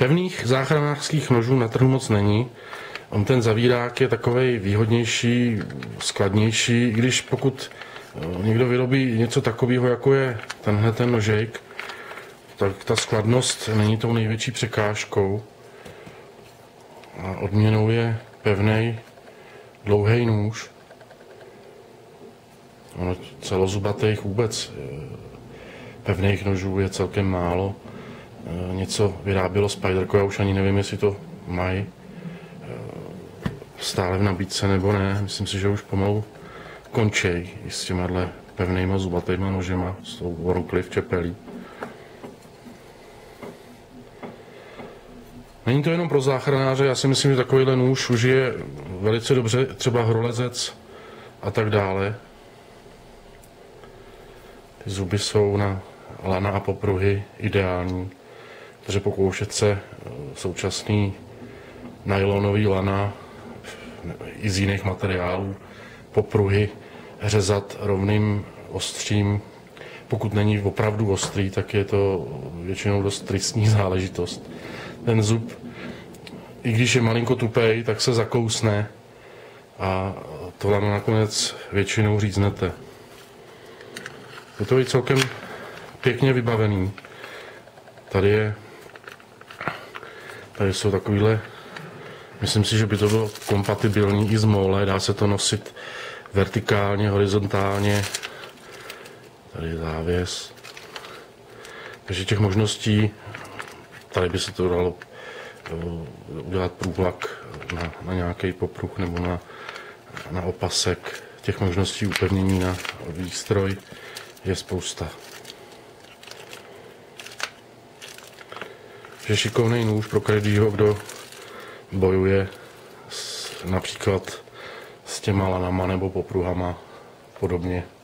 Pevných záchranářských nožů na trhu moc není. On ten zavírák je takovej výhodnější, skladnější, i když pokud někdo vyrobí něco takového, jako je tenhle ten nožejk, tak ta skladnost není tou největší překážkou. A odměnou je pevný, dlouhý nůž. Ono celozubatých vůbec pevných nožů je celkem málo. Něco vyrábělo Spyderco, já už ani nevím, jestli to mají stále v nabídce nebo ne. Myslím si, že už pomalu končej s těma pevnýma zubatýma nožema, s tou Wharncliffe čepelí. Není to jenom pro záchranáře, já si myslím, že takovýhle nůž už je velice dobře, třeba horolezec a tak dále. Ty zuby jsou na lana a popruhy ideální, takže pokoušet se současný nylonový lana i z jiných materiálů popruhy řezat rovným ostřím. Pokud není opravdu ostrý, tak je to většinou dost tristní záležitost. Ten zub, i když je malinko tupej, tak se zakousne a to lano nakonec většinou říznete. Je to i celkem pěkně vybavený. Tady jsou takovýhle, myslím si, že by to bylo kompatibilní i z mole, dá se to nosit vertikálně, horizontálně. Tady je závěs. Takže těch možností, tady by se to dalo udělat průvlak na nějaký popruh nebo na opasek. Těch možností upevnění na výstroj je spousta. Je šikovný nůž pro každýho, kdo bojuje například s těma lanama nebo popruhama podobně.